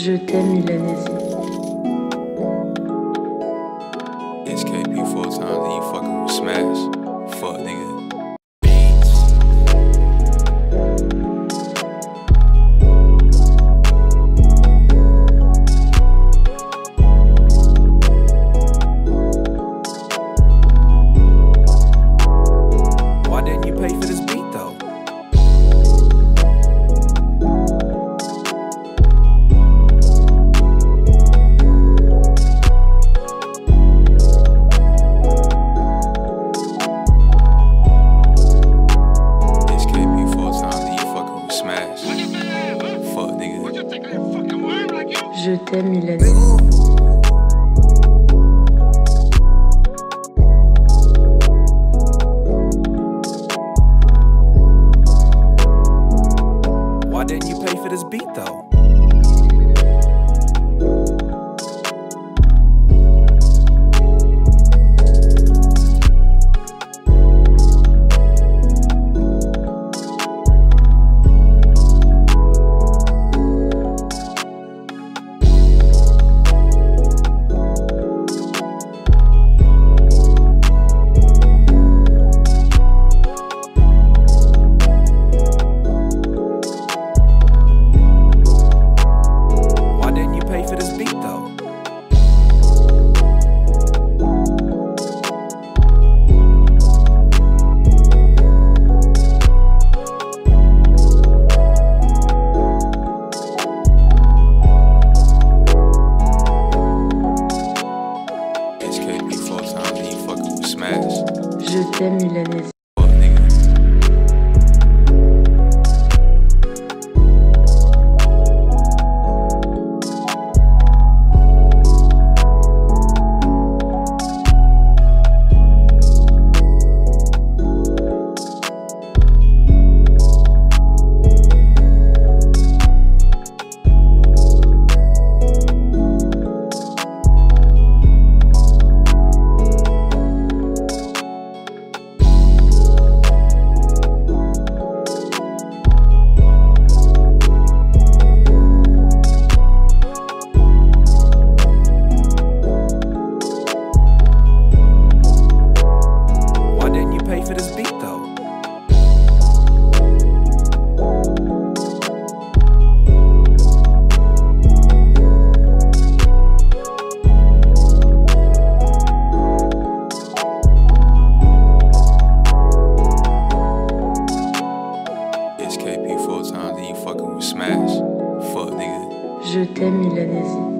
Je t'aime, Milanese. SKP 4 times and you fucking with Smash. Fuck nigga. Why didn't you pay for this beat though? Je t'aime, Milanese. Why didn't you pay for this beat though? Je t'aime, Milanese. SKP 4 times and you fucking with Smash. Fuck nigga. Je t'aime, Milanese.